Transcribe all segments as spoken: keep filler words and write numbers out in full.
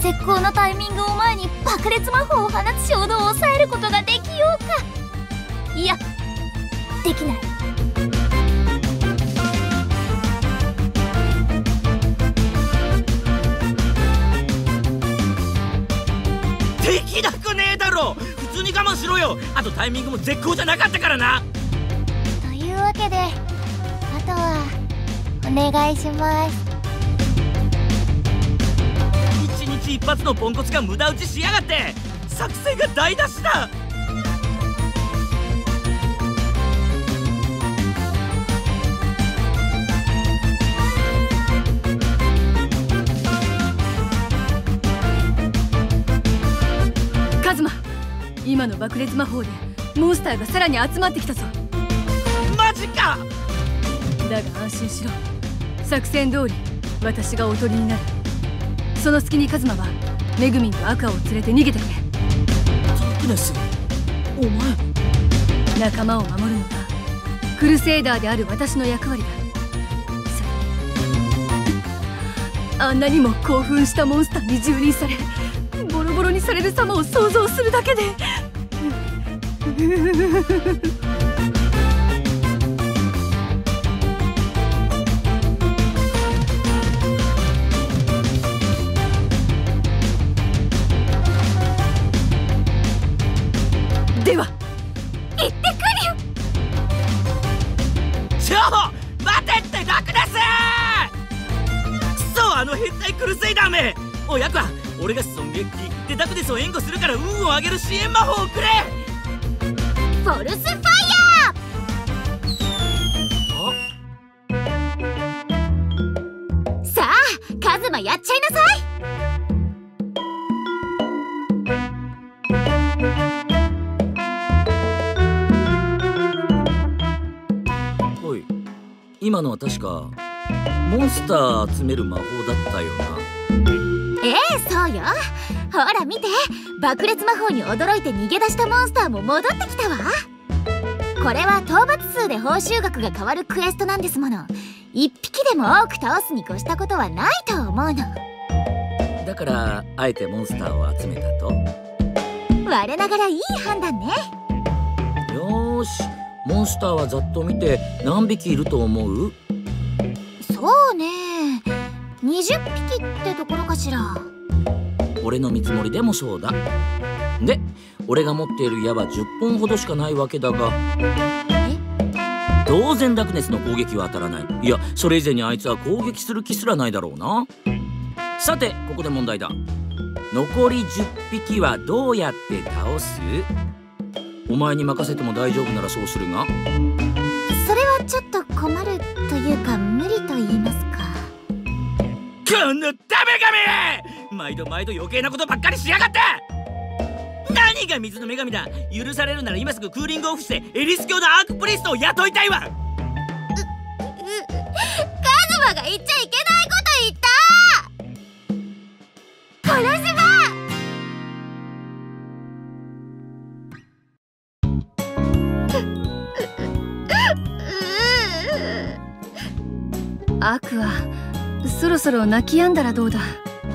絶好のタイミングを前に爆裂魔法を放つ衝動を抑えることができようか。いや、できない。 できなくねえだろ。普通に我慢しろよ。あとタイミングも絶好じゃなかったからな。 というわけで、あとはお願いします。 一日一発のポンコツが無駄打ちしやがって。作戦が台無しだ。 カズマ、今の爆裂魔法でモンスターがさらに集まってきたぞ。 マジか。 だが安心しろ。作戦通り私がおとりになる。その隙にカズマはメグミンとアクアを連れて逃げてくれ。 ダクネス、お前。 仲間を守るのがクルセイダーである私の役割だ。それあんなにも興奮したモンスターに蹂躙されボロボロにされる様を想像するだけででは行ってくるよ。 ちょ待てってダクネス。クソ、あの変態クルセイダーめ。おやくは俺が尊撃でダクネスを援護するから運を上げる支援魔法をくれ。 フォルスファイヤー。さあカズマ、やっちゃいなさい。 おい、今のは確かモンスター集める魔法だったよな。 ええ、そうよ。ほら見て、爆裂魔法に驚いて逃げ出したモンスターも戻ってきたわ。これは討伐数で報酬額が変わるクエストなんですもの。一匹でも多く倒すに越したことはないと思うの。 だからあえてモンスターを集めたと。 我ながらいい判断ね。 よーし、モンスターはざっと見て何匹いると思う？ そうね、にじゅっぴきってところかしら。 俺の見積もりでもそうだ。で、俺が持っている矢はじゅっぽんほどしかないわけだが、 え？ 当然ダクネスの攻撃は当たらない。いや、それ以前にあいつは攻撃する気すらないだろうな。さて、ここで問題だ。残りじゅっぴきはどうやって倒す？お前に任せても大丈夫ならそうするが。 それはちょっと困るというか無理と言いますか。 このダメ神！毎度毎度余計なことばっかりしやがって！何が水の女神だ。許されるなら今すぐクーリングオフしてエリス教のアークプリストを雇いたいわ。う、う、 カズマが言っちゃいけないこと言った。殺せばアクア、そろそろ泣き止んだらどうだ。 だ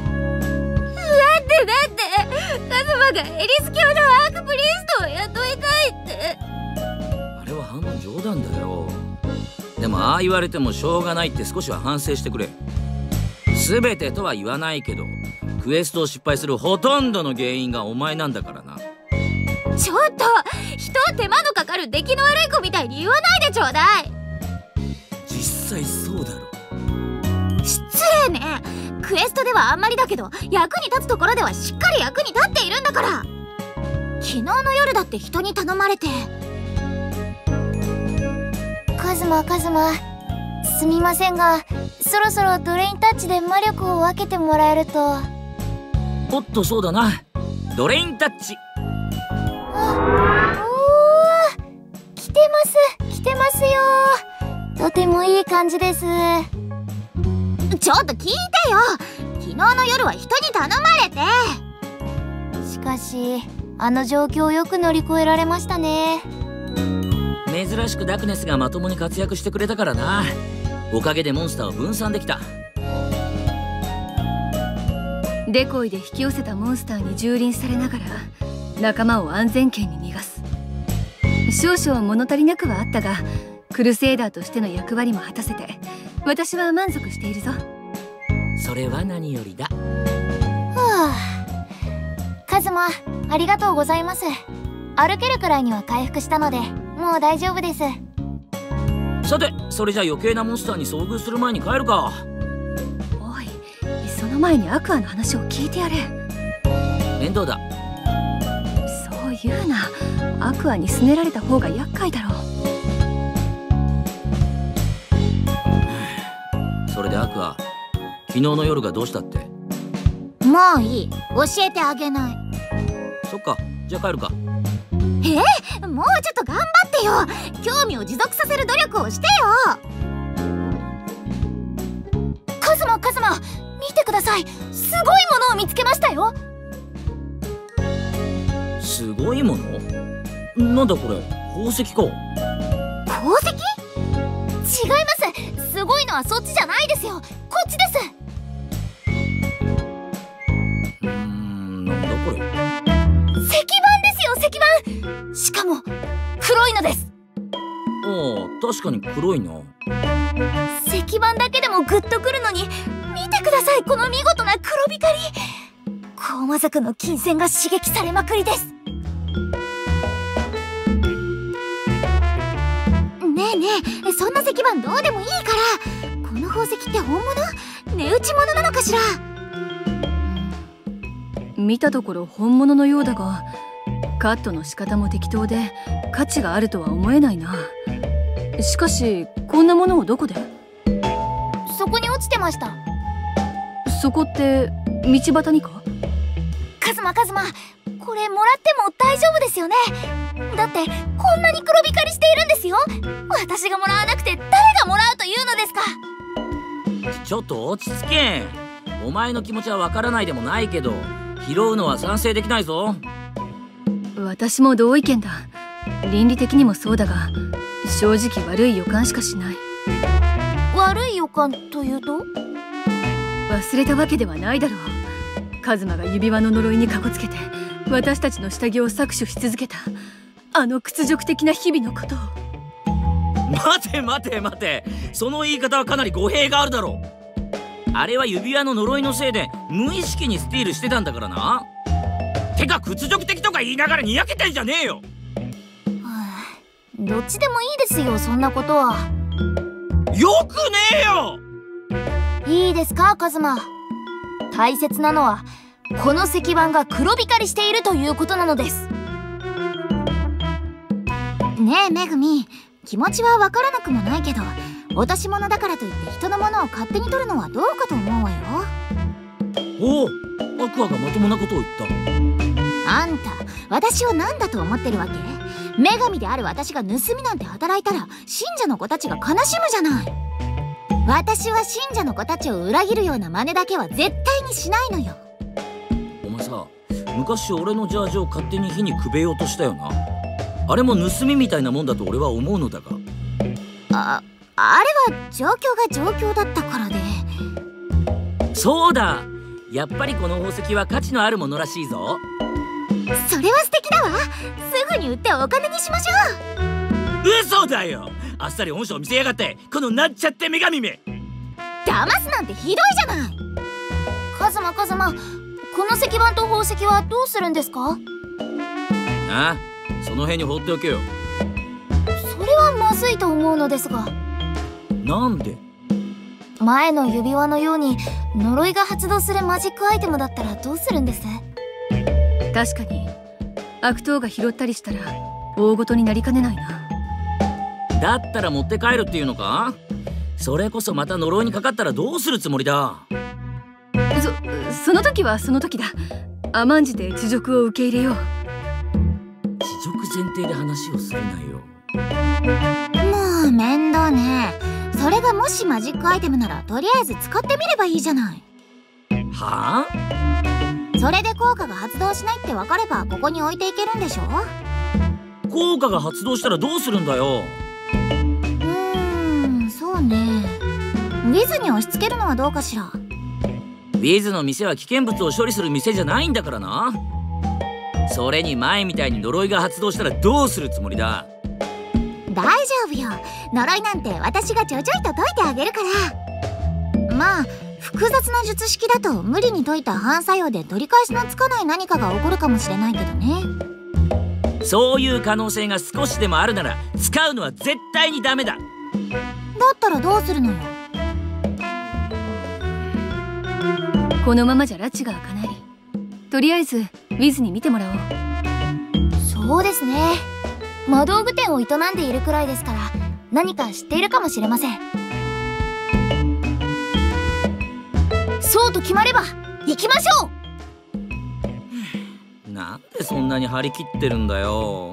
ってだってカズマがエリス教のアークプリストを雇いたいって。 あれは半分冗談だよ。でもああ言われてもしょうがないって少しは反省してくれ。全てとは言わないけどクエストを失敗するほとんどの原因がお前なんだからな。 ちょっと人を手間のかかる出来の悪い子みたいに言わないでちょうだい。 実際そうだろ。 失礼ね。クエストではあんまりだけど役に立つところではしっかり役に立っているんだから。昨日の夜だって人に頼まれて。カズマカズマ、すみませんがそろそろドレインタッチで魔力を分けてもらえると。 おっと、そうだな、ドレインタッチ。 あ、おー、来てます来てますよ。とてもいい感じです。ちょっと聞いてよ。昨日の夜は人に頼まれて。しかしあの状況をよく乗り越えられましたね。 珍しくダクネスがまともに活躍してくれたからな。おかげでモンスターを分散できた。 デコイで引き寄せたモンスターに蹂躙されながら仲間を安全圏に逃がす。少々物足りなくはあったが、クルセイダーとしての役割も果たせて私は満足しているぞ。 それは何よりだ。 はあ、カズマありがとうございます。歩けるくらいには回復したのでもう大丈夫です。 さて、それじゃ余計なモンスターに遭遇する前に帰るか。 おい、その前にアクアの話を聞いてやれ。 面倒だ。 そう言うな。アクアにすねられた方が厄介だろう。 それでアクア、昨日の夜がどうしたって。 もういい、教えてあげない。 そっか、じゃあ帰るか。 え、もうちょっと頑張ってよ。興味を持続させる努力をしてよ。カズマカズマ、見てください。すごいものを見つけましたよ。 すごいもの？なんだこれ、宝石か。 宝石？違います。すごいのはそっちじゃないですよ。こっちです。 うーん、なんだこれ。 石板ですよ、石板。しかも黒いのです。 ああ、確かに黒いな。 石板だけでもグッとくるのに、見てください、この見事な黒光り。コウマ族の金銭が刺激されまくりです。ねえねえ、そんな石板どうでもいいから、この宝石って本物？値打ち物なのかしら。 見たところ本物のようだが、カットの仕方も適当で価値があるとは思えないな。しかしこんなものをどこで？ そこに落ちてました。 そこって道端にか？ カズマカズマ、これもらっても大丈夫ですよね。だってこんなに黒光りしているんですよ。私がもらわなくて誰がもらうというのですか。 ちょっと落ち着け。お前の気持ちはわからないでもないけど、拾うのは賛成できないぞ。 私も同意見だ。倫理的にもそうだが、正直悪い予感しかしない。 悪い予感というと？ 忘れたわけではないだろう。カズマが指輪の呪いにかこつけて私たちの下着を搾取し続けたあの屈辱的な日々のことを。 待て待て待て、その言い方はかなり語弊があるだろう。あれは指輪の呪いのせいで無意識にスティールしてたんだからな。てか屈辱的とか言いながらにやけてんじゃねえよ。 はあ、どっちでもいいですよ、そんなことは。 よくねえよ。 いいですかカズマ、大切なのはこの石板が黒光りしているということなのです。ねえめぐみ、気持ちはわからなくもないけど、落とし物だからといって人のものを勝手に取るのはどうかと思うわよ。 おお、アクアがまともなことを言った。 あんた私を何だと思ってるわけ？女神である私が盗みなんて働いたら信者の子たちが悲しむじゃない。私は信者の子たちを裏切るような真似だけは絶対にしないのよ。 お前さ、昔俺のジャージを勝手に火にくべようとしたよな。あれも盗みみたいなもんだと俺は思うのだが。 あ、あれは状況が状況だったからで。 そうだ、やっぱりこの宝石は価値のあるものらしいぞ。 それは素敵だわ。すぐに売ってお金にしましょう。 嘘だよ、あっさり本性を見せやがって、このなんちゃって女神め。 騙すなんてひどいじゃない。カズマカズマ、この石板と宝石はどうするんですか？ ああ、その辺に放っておけよ。 それはまずいと思うのですが。 なんで？ 前の指輪のように呪いが発動するマジックアイテムだったらどうするんです？ 確かに悪党が拾ったりしたら大ごとになりかねないな。 だったら持って帰るっていうのか？それこそまた呪いにかかったらどうするつもりだ？ そ、その時はその時だ。甘んじて恥辱を受け入れよう。 恥辱前提で話をするなよ。 もう面倒ね。それがもしマジックアイテムならとりあえず使ってみればいいじゃない。 はあ？それで効果が発動しないって分かればここに置いていけるんでしょ？ 効果が発動したらどうするんだよ。 うーん、そうね。ウィズに押し付けるのはどうかしら。 ウィズの店は危険物を処理する店じゃないんだからな。それに前みたいに呪いが発動したらどうするつもりだ。 大丈夫よ。呪いなんて私がちょちょいと解いてあげるから。まあ複雑な術式だと無理に解いた反作用で取り返しのつかない何かが起こるかもしれないけどね。 そういう可能性が少しでもあるなら使うのは絶対にダメだ。 だったらどうするのよ。 このままじゃ拉致が開かない。とりあえずウィズに見てもらおう。 そうですね。魔道具店を営んでいるくらいですから何か知っているかもしれません。そうと決まれば行きましょう。なんでそんなに張り切ってるんだよ。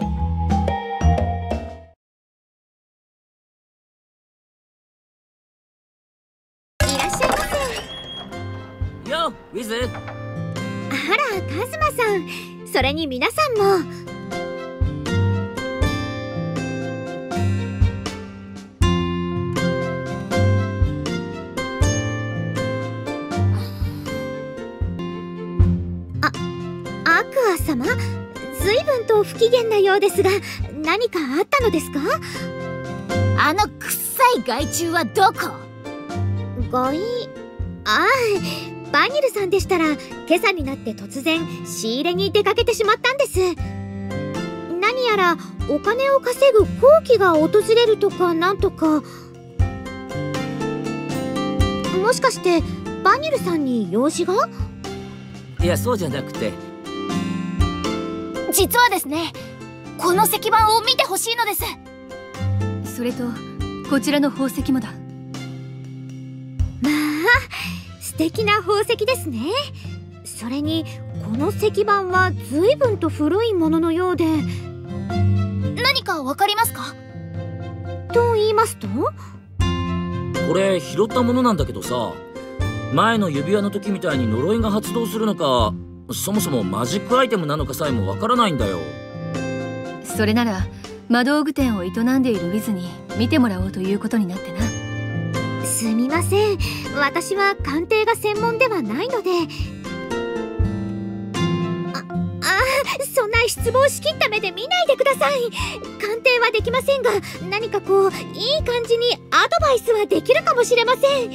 いらっしゃいませ。よウィズ。 あらカズマさん、それに皆さんも。アクア様、ずいぶんと不機嫌なようですが何かあったのですか？ あのくっさい害虫はどこ？ 害？ああ、バニルさんでしたら今朝になって突然仕入れに出かけてしまったんです。何やらお金を稼ぐ好機が訪れるとかなんとか。もしかしてバニルさんに用事が？ いやそうじゃなくて、 実はですね、この石板を見てほしいのです。 それとこちらの宝石もだ。 まあ素敵な宝石ですね。それにこの石板は随分と古いもののようで。 何かわかりますか？ と言いますと？ これ拾ったものなんだけどさ、前の指輪の時みたいに呪いが発動するのか、そもそもマジックアイテムなのかさえもわからないんだよ。 それなら魔道具店を営んでいるウィズに見てもらおうということになってな。 すみません、私は鑑定が専門ではないので。ああ、そんな失望しきった目で見ないでください。鑑定はできませんが何かこういい感じにアドバイスはできるかもしれません。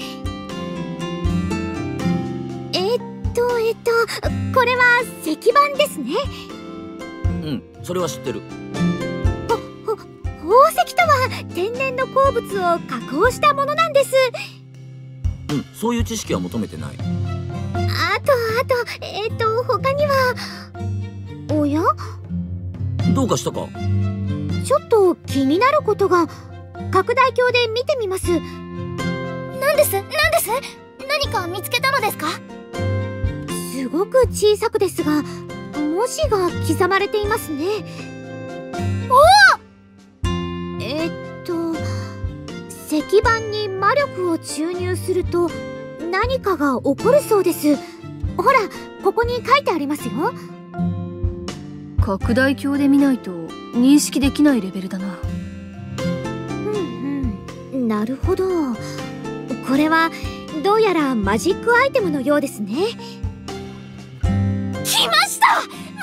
えっとえっとこれは石板ですね。 うん、それは知ってる。 ほほ宝石とは天然の鉱物を加工したものなんです。 うん、そういう知識は求めてない。 あとあとえっと他には。おや？ どうかしたか？ ちょっと気になることが。拡大鏡で見てみます。 何です何です？何か見つけたのですか？ すごく小さくですが文字が刻まれていますね。 おお！ えっと石板に魔力を注入すると何かが起こるそうです。ほらここに書いてありますよ。 拡大鏡で見ないと認識できないレベルだな。 うんうん、なるほど。これはどうやらマジックアイテムのようですね。 来ました！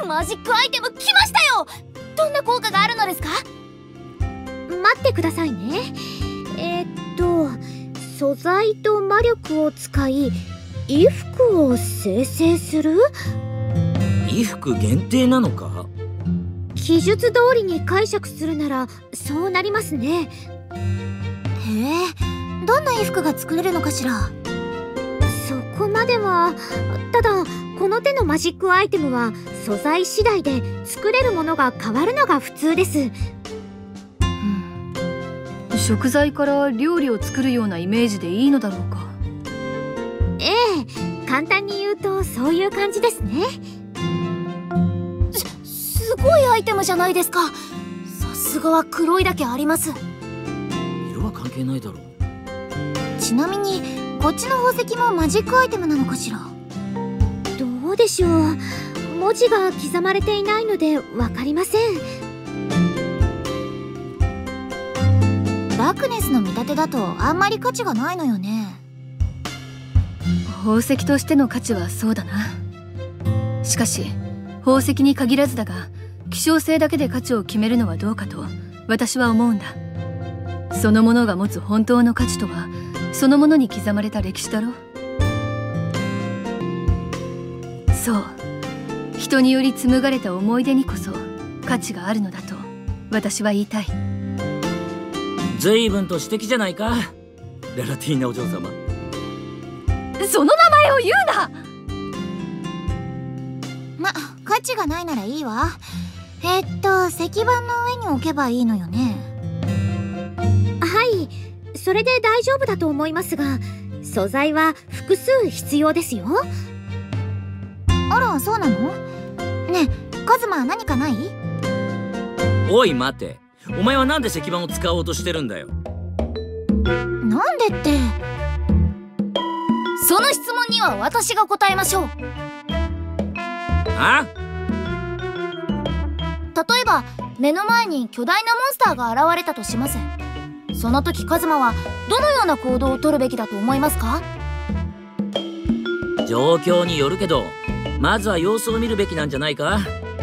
マジックアイテム来ましたよ！どんな効果があるのですか？ 待ってくださいね。えー、っと素材と魔力を使い衣服を生成する？ 衣服限定なのか？ 記述通りに解釈するならそうなりますね。 へえ、どんな衣服が作れるのかしら？ そこまでは。ただこの手のマジックアイテムは素材次第で作れるものが変わるのが普通です。 うん、食材から料理を作るようなイメージでいいのだろうか？ ええ、簡単に言うとそういう感じですね。 す、すごいアイテムじゃないですか。さすがは黒いだけあります。 色は関係ないだろう。 ちなみにこっちの宝石もマジックアイテムなのかしら？ どうでしょう。文字が刻まれていないので分かりません。 ラクネスの見立てだとあんまり価値がないのよね。 ほ宝石としての価値はそうだな。しかし宝石に限らずだが、希少性だけで価値を決めるのはどうかと私は思うんだ。そのものが持つ本当の価値とは、そのものに刻まれた歴史だろ。そう、人により紡がれた思い出にこそ価値があるのだと私は言いたい。 随分と素敵じゃないか、ララティーナお嬢様。 その名前を言うな。 ま、価値がないならいいわ。えー、っと石板の上に置けばいいのよね。 はい、それで大丈夫だと思いますが、素材は複数必要ですよ。 あら、そうなの？ねえ、カズマ何かない？ おい待て、お前はなんで石板を使おうとしてるんだよ。 なんでって、その質問には私が答えましょう。 あ？ 例えば目の前に巨大なモンスターが現れたとします。その時カズマはどのような行動を取るべきだと思いますか？ 状況によるけど、まずは様子を見るべきなんじゃないか。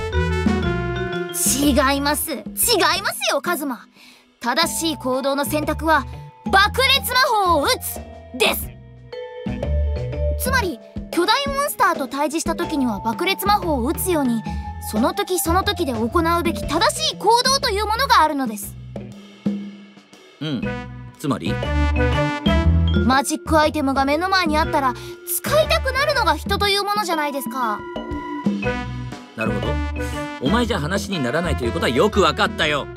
違います、違いますよカズマ。正しい行動の選択は爆裂魔法を撃つです。つまり巨大モンスターと対峙した時には爆裂魔法を撃つように、その時その時で行うべき正しい行動というものがあるのです。 うん、つまりマジックアイテムが目の前にあったら使いたくなるのが人というものじゃないですか。 なるほど、お前じゃ話にならないということはよく分かったよ。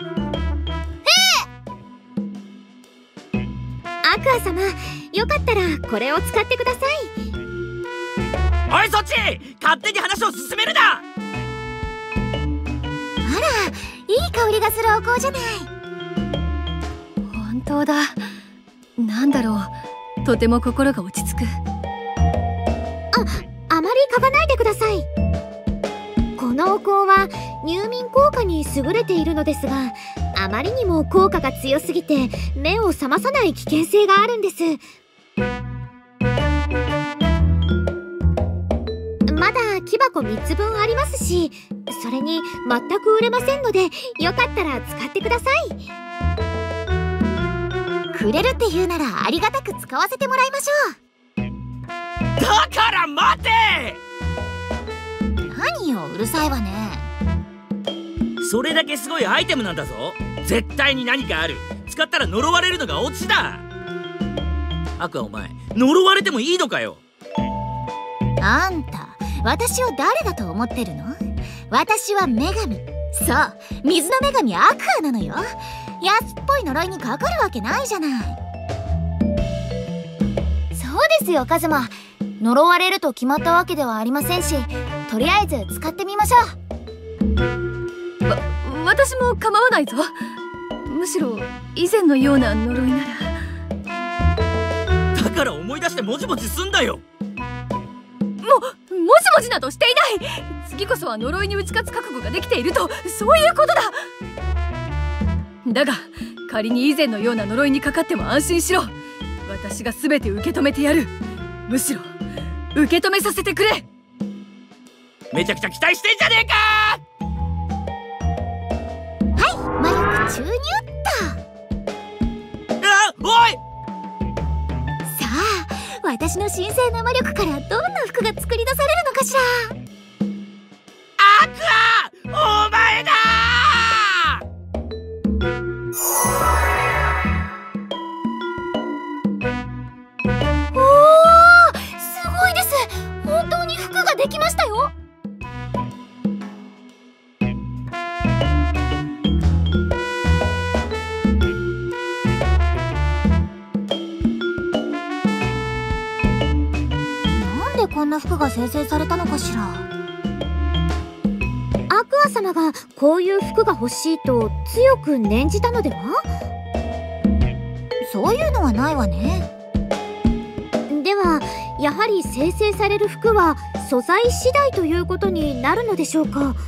アクア様、よかったらこれを使ってください。 おいそっち、勝手に話を進めるな。 あら、いい香りがするお香じゃない。 本当だ。なんだろう、とても心が落ち着く。 あ、あまり嗅がないでください。このお香は入眠効果に優れているのですが、あまりにも効果が強すぎて目を覚まさない危険性があるんです。まだ木箱みっつぶんありますし、それに全く売れませんので、よかったら使ってください。 くれるって言うならありがたく使わせてもらいましょう。 だから待て。 何よ、うるさいわね。 それだけすごいアイテムなんだぞ。絶対に何かある。使ったら呪われるのがオチだ。アクア、お前呪われてもいいのかよ。 あんた私を誰だと思ってるの？私は女神。そう、水の女神アクアなのよ。安っぽい呪いにかかるわけないじゃない。そうですよカズマ、呪われると決まったわけではありませんし、とりあえず使ってみましょう。 わ、私も構わないぞ。むしろ以前のような呪いなら。だから思い出してもじもじすんだよ。 も、もじもじなどしていない。次こそは呪いに打ち勝つ覚悟ができていると、そういうことだ。だが仮に以前のような呪いにかかっても安心しろ。私が全て受け止めてやる。むしろ受け止めさせてくれ。 めちゃくちゃ期待してんじゃねえか。 はい、魔力注入っと。 あ、おい。 さあ、私の神聖な魔力からどんな服が作り出されるのかしら。 アクア、お前だ。 おー、すごいです。本当に服ができましたよ。なんでこんな服が生成されたのかしら。 アクア様がこういう服が欲しいと強く念じたのでは？ そういうのはないわね。 ではやはり生成される服は素材次第ということになるのでしょうか。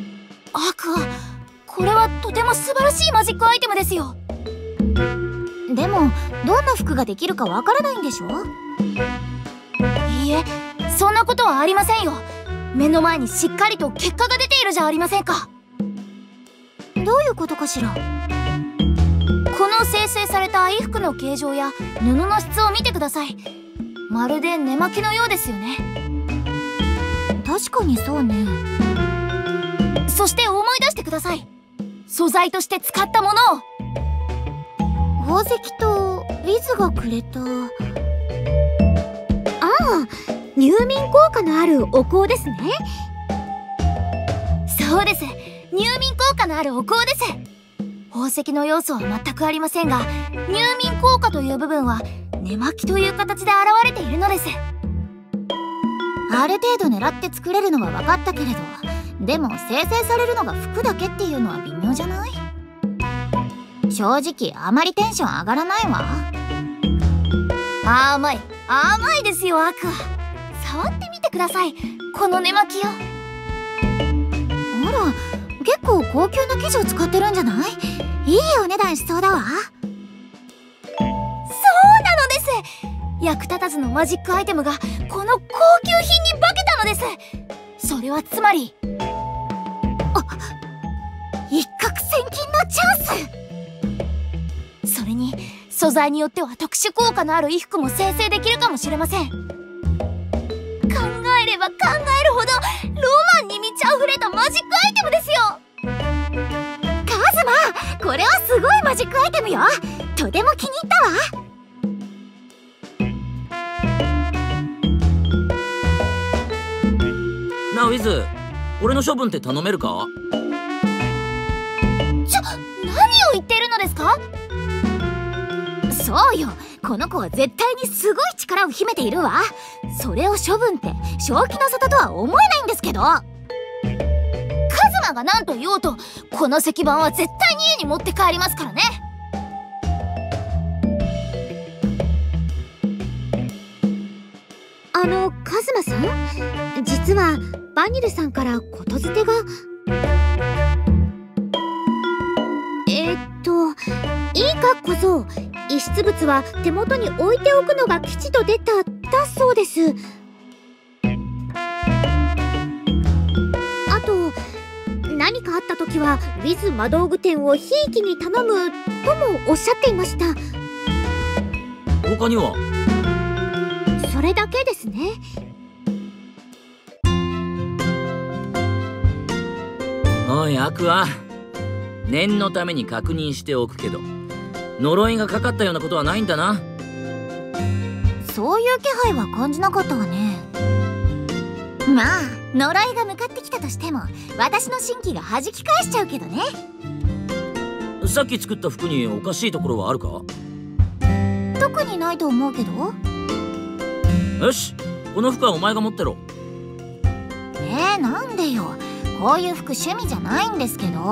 アクア、これはとても素晴らしいマジックアイテムですよ。 でもどんな服ができるかわからないんでしょ？いいえ、そんなことはありませんよ。目の前にしっかりと結果が出ているじゃありませんか。どういうことかしら。この精製された衣服の形状や布の質を見てください。まるで寝巻きのようですよね。確かにそうね。そして思い出してください。素材として使ったものを。宝石とウィズがくれた。 ああ、入眠効果のあるお香ですね。 そうです。入眠効果のあるお香です。宝石の要素は全くありませんが、入眠効果という部分は寝巻きという形で現れているのです。ある程度狙って作れるのは分かったけれど、でも生成されるのが服だけっていうのは微妙じゃない？正直あまりテンション上がらないわ。甘い甘いですよアクア。触ってみてください、この寝巻きを。あら、結構高級な生地を使ってるんじゃない？いいお値段しそうだわ。そうなのです。役立たずのマジックアイテムがこの高級品に化けたのです。それはつまり、あ、一攫千金のチャンス。それに素材によっては特殊効果のある衣服も生成できるかもしれません。考えれば考えるほどロマンに満ち溢れたマジックアイテムですよ。カズマ、これはすごいマジックアイテムよ。とても気に入ったわ。 なあウィズ、俺の処分って頼めるか？ ちょ、何を言ってるのですか？そうよ、この子は絶対にすごい力を秘めているわ。それを処分って正気の沙汰とは思えないんですけど。カズマが何と言おうと、この石板は絶対に家に持って帰りますからね。 あの、カズマさん、実はバニルさんからことづてが。えー、っといいか小僧、遺失物は手元に置いておくのが吉と出ただそうです。あと、何かあった時はウィズ魔道具店をひいきに頼むともおっしゃっていました。 他には？ それだけですね。 おいアクア、念のために確認しておくけど、呪いがかかったようなことはないんだな。 そういう気配は感じなかったわね。まあ呪いが向かってきたとしても私の神器が弾き返しちゃうけどね。 さっき作った服におかしいところはあるか？ 特にないと思うけど。 よし、この服はお前が持ってろ。 えー、なんでよ。こういう服趣味じゃないんですけど。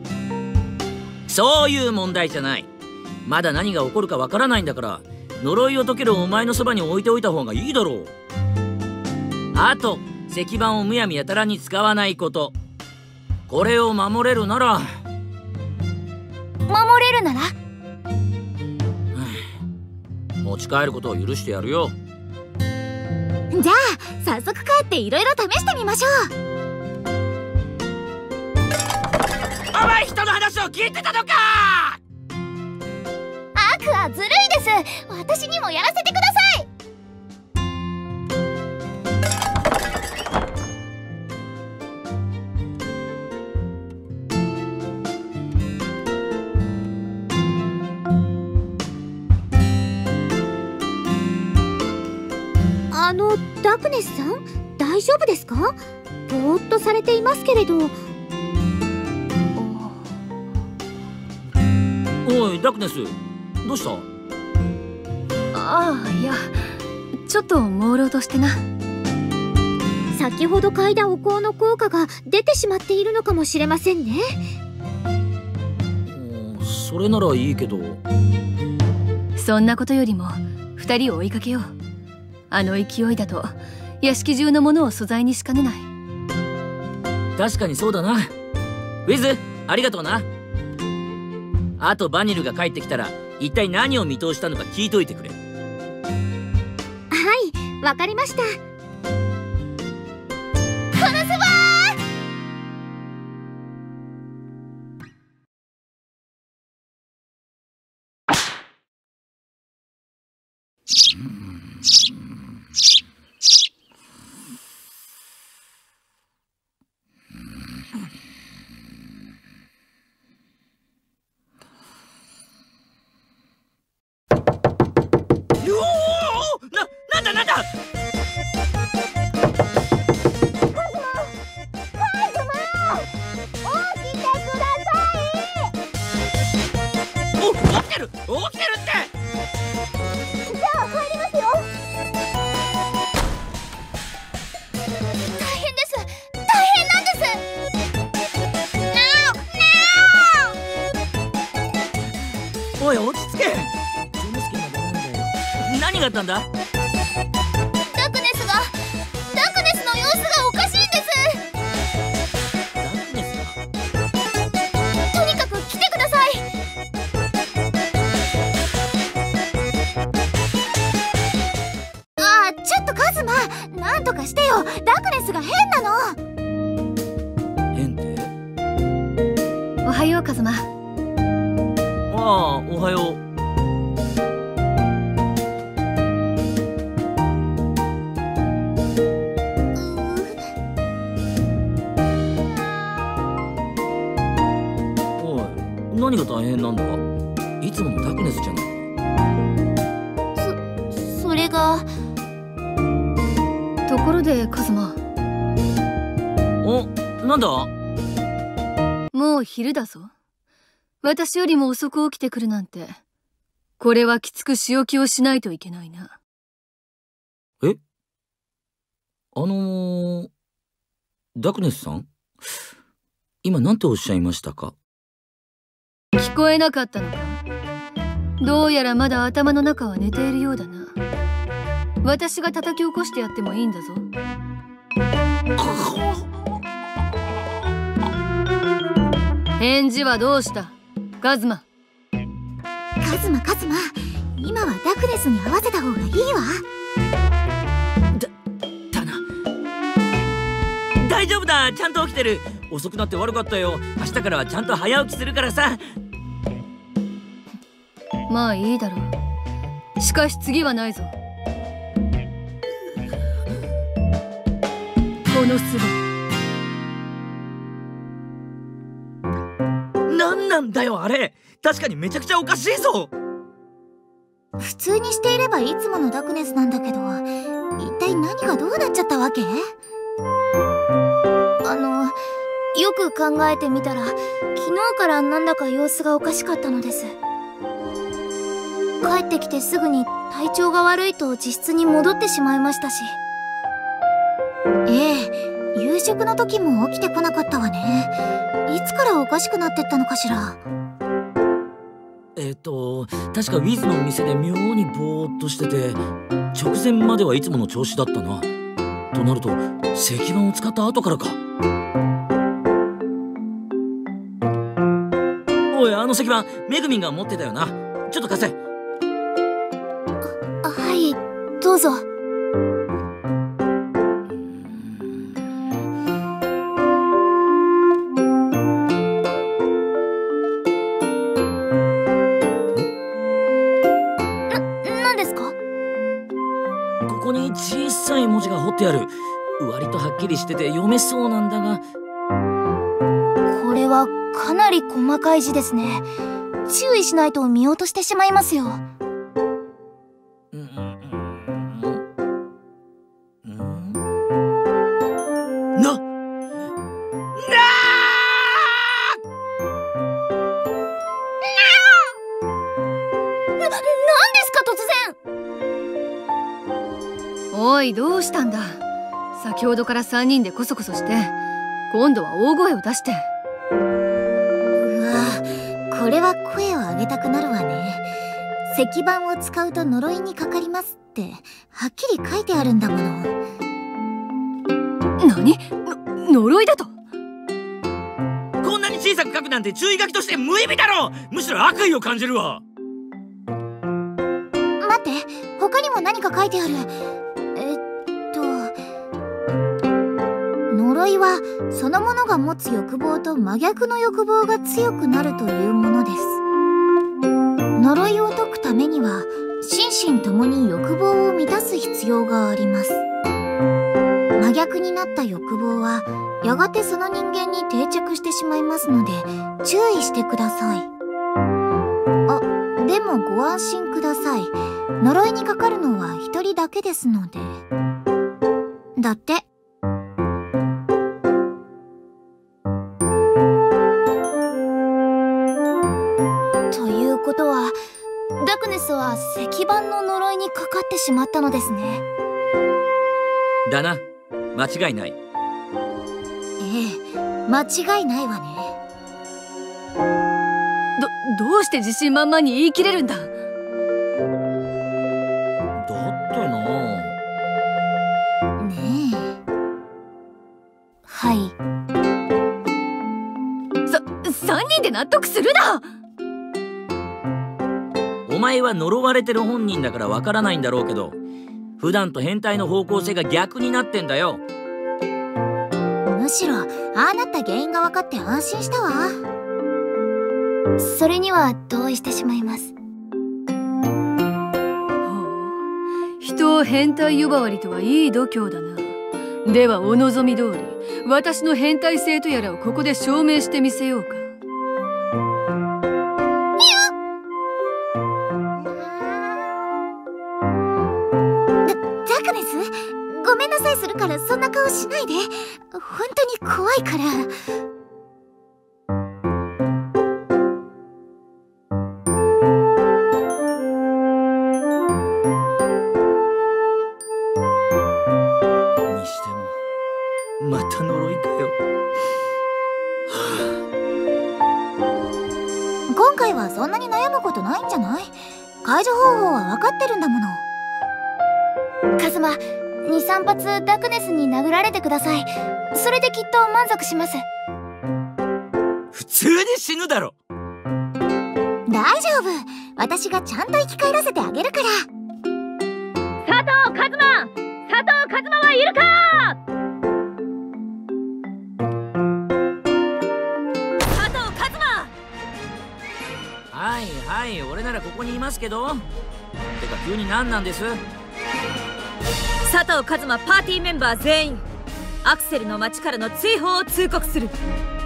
そういう問題じゃない。まだ何が起こるかわからないんだから、呪いを解けるお前のそばに置いておいた方がいいだろう。あと石板をむやみやたらに使わないこと。これを守れるなら。 守れるなら持ち帰ることを許してやるよ。 じゃあ早速帰っていろいろ試してみましょう。 お前人の話を聞いてたのか！ アクアずるいです。私にもやらせてください。 あの、ダクネスさん、大丈夫ですか？ぼーっとされていますけれど。 おいダクネス、どうした？ ああ、いや、ちょっと朦朧としてな。 先ほど嗅いだお香の効果が出てしまっているのかもしれませんね。 それならいいけど。 そんなことよりも二人を追いかけよう。あの勢いだと屋敷中のものを素材にしかねない。 確かにそうだな。ウィズ、ありがとうな。あとバニルが帰ってきたら一体何を見通したのか聞いといてくれ。 はい、わかりました。 おい、落ち着け。何があったんだ？ ダクネスがダクネスの様子がおかしいんです。 ダクネスが？ とにかく来てください。ああ、ちょっとカズマ、なんとかしてよ。ダクネスが変なの。 変って？ おはようカズマ。 ああ、おはよう。おい、何が大変なんだ？いつものダクネスじゃない。 そ、それが。 ところでカズマ。 お、なんだ？ もう昼だぞ。私よりも遅く起きてくるなんて、これはきつく仕置きをしないといけないな。 え？あのー、ダクネスさん？今何ておっしゃいましたか？ 聞こえなかったのか？どうやらまだ頭の中は寝ているようだな。私が叩き起こしてやってもいいんだぞ。返事はどうした？カズマ。 カズマカズマ、今はダクネスに合わせた方がいいわ。 だ、だな。大丈夫だ、ちゃんと起きてる。遅くなって悪かったよ。明日からはちゃんと早起きするからさ。 まあいいだろう。しかし次はないぞ。このスなんなんだよあれ。確かにめちゃくちゃおかしいぞ。 普通にしていればいつものダクネスなんだけど、一体何がどうなっちゃったわけ？あの、よく考えてみたら昨日からなんだか様子がおかしかったのです。帰ってきてすぐに体調が悪いと自室に戻ってしまいましたし。ええ、夕食の時も起きてこなかったわね。いつからおかしくなってったのかしら。 えっと確かウィズの店で妙にぼーっとしてて、直前まではいつもの調子だったな。となると石板を使った後からか。おい、あの石板めぐみんが持ってたよな。ちょっと貸せ。 あ、はい、どうぞ。 小さい文字が彫ってある。割とはっきりしてて読めそうなんだが。 これはかなり細かい字ですね。注意しないと見落としてしまいますよ。 うんうんうん、な、なな、なんですか突然。 おい、どうしたんだ？先ほどからさんにんでコソコソして、今度は大声を出して。 うわ、これは声を上げたくなるわね。石板を使うと呪いにかかりますってはっきり書いてあるんだもの。 何？の呪いだと？ こんなに小さく書くなんて注意書きとして無意味だろ。むしろ悪意を感じるわ。 って、他にも何か書いてある。えっと呪いはそのものが持つ欲望と真逆の欲望が強くなるというものです。呪いを解くためには心身ともに欲望を満たす必要があります。真逆になった欲望はやがてその人間に定着してしまいますので注意してください。あ、でもご安心ください。呪いにかかるのは一人だけですので。だって。ということはダクネスは石板の呪いにかかってしまったのですね。 だな、間違いない。 ええ、間違いないわね。 ど、どうして自信満々に言い切れるんだ。 だってな。 ねえ。はい。 さ、三人で納得するな。 お前は呪われてる本人だからわからないんだろうけど、普段と変態の方向性が逆になってんだよ。 むしろああなった原因が分かって安心したわ。それには同意してしまいます。 ほう、人を変態呼ばわりとはいい度胸だな。ではお望み通り私の変態性とやらをここで証明してみせようか。 ごめんなさいするからそんな顔しないで。本当に怖いから。 にしてもまた呪いかよ。 今回はそんなに悩むことないんじゃない？解除方法は分かってるんだもの。カズマ、に、さん発ダクネスに殴られてください。それできっと満足します。 普通に死ぬだろ。 大丈夫、私がちゃんと生き返らせてあげるから。 佐藤一馬、佐藤一馬はいるか。 佐藤一馬。 はいはい、俺ならここにいますけど。てか急に何なんです？ 佐藤一馬パーティーメンバー全員アクセルの町からの追放を通告する。